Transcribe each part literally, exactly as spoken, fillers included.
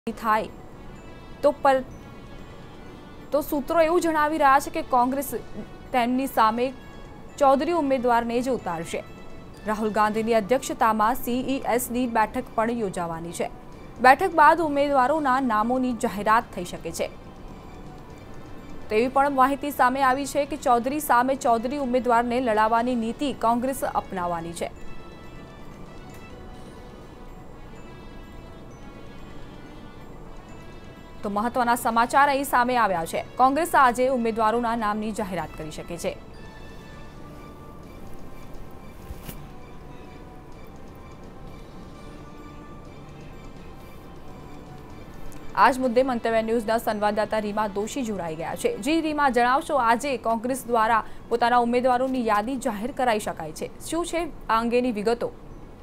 થાય તો પર તો સૂત્રો એવું જણાવી રહ્યા છે કે કોંગ્રેસ તેમની સામે ચૌધરી ઉમેદવારને જ ઉતારશે। રાહુલ ગાંધીની અધ્યક્ષતામાં સીઈએસની બેઠક પણ યોજાવાની છે। બેઠક બાદ ઉમેદવારોના નામોની જાહેરાત થઈ શકે છે તેવી પણ માહિતી સામે આવી છે કે ચૌધરી સામે ચૌધરી ઉમેદવારને લડાવવાની નીતિ કોંગ્રેસ અપનાવવાની છે। तो महत्वना समाचार अहीं सामे आव्या छे। कोंग्रेस आजे उम्मीदवारों नामनी जाहेरात करी शके छे। आज मुद्दे मंतव्य न्यूज़ना संवाददाता रीमा दोशी जोड़ाई गया छे। जी रीमा, जणावशो आजे कोंग्रेस द्वारा पोताना उम्मीदवारोनी यादी जाहेर कराई शकाय छे, शुं छे आ अंगेनी विगतो?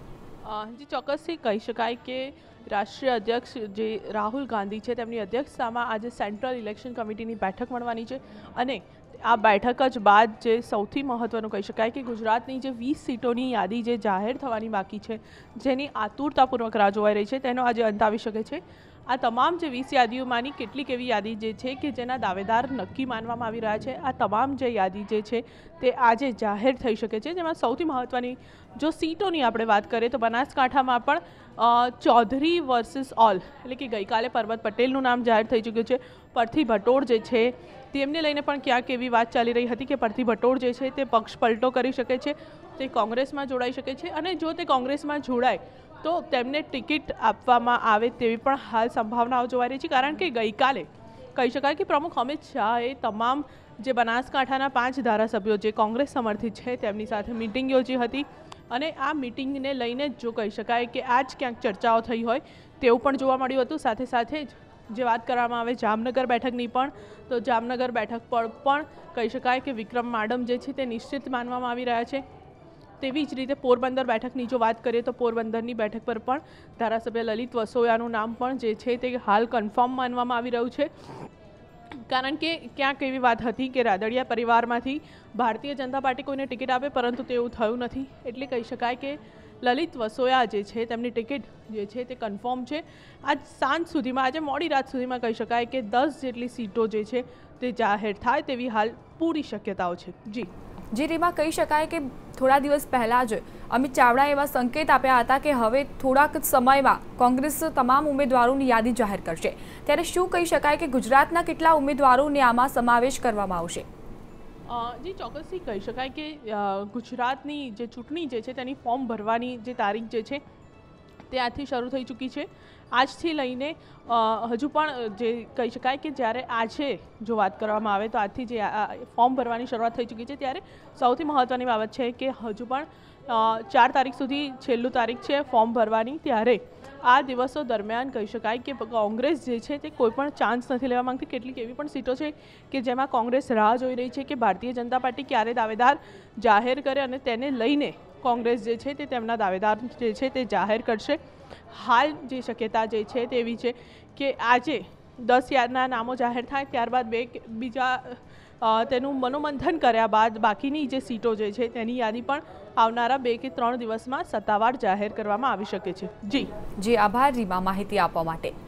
जी चौक्कसथी कही शकाय के राष्ट्रीय अध्यक्ष जे राहुल गांधी है तेमनी अध्यक्षतामां आज सेंट्रल इलेक्शन कमिटीनी बैठक मळवानी छे अने आ बैठक ज बाद जे सौथी महत्वनुं कही शकाय कि गुजरातनी जे वीस सीटोनी यादी जे जाहेर थवानी बाकी छे, जेनी आतुरतापूर्वक राह जोवाई रही छे, तेनो आज अंत आवी शके छे। आ तमाम जे वीस यादीओमांनी केटलीक एवी यादी जे छे कि जेना दावेदार नक्की मानवामां आवी रह्या छे, आ तमाम जे यादी जे छे ते आजे जाहेर थई शके छे। जेमां सौथी महत्वनी जो सीटोनी आपणे वात करीए तो बनासकांठामां पण चौधरी वर्सेस ऑल एटले कि गई काले परबत पटेलनुं नाम जाहेर थई चूक्युं छे। परथी भटोड़ जे छे तेमने लईने पण क्यांक एवी वात चाली रही हती कि परथी भटोड़ जे छे ते पक्ष पलटो करी शके छे, ते कोंग्रेसमां जोडाई शके छे अने जो ते कोंग्रेसमां जोडाय तो तेमने टिकिट आपवामां आवे तेवी पण हाल संभावनाओ जोवाई रही छे। कारण के गई काले कही शकाय कि प्रमुख अमित शाहे तमाम जे बनासकांठाना पांच धारासभ्यो जे कोंग्रेस समर्थित छे तेमनी साथे मीटिंग योजी हती अने आ मीटिंग ने लईने जो कही शकाय कि आज क्यांक चर्चाओ थई होय तेवुं पण जोवा मळ्युं हतुं। साथे साथे जे वात करवामां आवे जामनगर बैठकनी पण तो जामनगर बैठक पर पण कही शकाय कि विक्रम माडम जे छे ते निश्चित मानवामां आवी रह्या छे। तेवी ज रीते पोरबंदर बैठकनी जो बात करिए तो पोरबंदरनी बैठक पर पण धारासभ्य ललित वसोयानुं नाम पण जे छे ते हाल कन्फर्म मानवामां आवी रह्युं छे। कारण के क्यांक एवी वात हती कि रादड़िया परिवारमांथी भारतीय जनता पार्टी कोईने टिकिट आपे परंतु तेवुं थयुं नथी, एटले कही शकाय कि ललित वसोया जे छे तेमनी टिकिट जे छे ते कन्फर्म छे। आज सांज सुधीमां आज मोडी रात सुधीमां कही शकाय कि दस जेटली सीटो जे छे ते जाहेर थाय तेवी हाल पूरी शक्यताओ छे। जी जी रीमा, कही शकाय कि थोड़ा दिवस पहला ज अमित चावड़ाए एवा संकेत आप्या हता कि हवे थोड़ाक समयमां कोंग्रेस तमाम उम्मीदवारोनी यादी जाहेर करशे, त्यारे शुं कही शकाय कि गुजरातना केटला उम्मीदवारोने आमां समावेश करवामां आवशे? जी चौक्कसथी कही शकाय कि गुजरातनी जे चूंटणी जे छे तेनी फॉर्म भरवानी जे तारीख जे छे ते आजथी शरू थई चूकी छे। आजथी लईने हजू पण जे कही शकाय कि ज्यारे आजे जो बात करवामां आवे तो आजथी जे फॉर्म भरवानी शरूआत थई चूकी छे त्यारे सौथी महत्वनी बाबत छे कि हजू पण चार तारीख सुधी छेल्लू तारीख छे फॉर्म भरवानी, त्यारे आ दिवसों दरमियान कही शकाय कि कोंग्रेस जे छे ते कोईपण चांस नथी लेवा मांगती। केटलीक एवी पण सीटो छे कि जेमां कोंग्रेस राह जोई रही छे कि भारतीय जनता पार्टी क्यारे दावेदार जाहेर करे अने तेने लईने कोंग्रेस जे छे ते तेमना दावेदार जे छे ते जाहेर करशे। हाल जे शक्यता जे छे तेवी छे कि आजे दस यादना नामों जाहेर थाय त्यारबाद बे बीजा तेनुं मनोमंथन कर्या बाद बाकीनी जे सीटो जे छे तेनी यादी पण आवनारा बे के त्रण दिवसमां सत्तावार जाहेर करवामां आवी शके छे। जी जी आभार रीमा, माहिती आपवा माटे।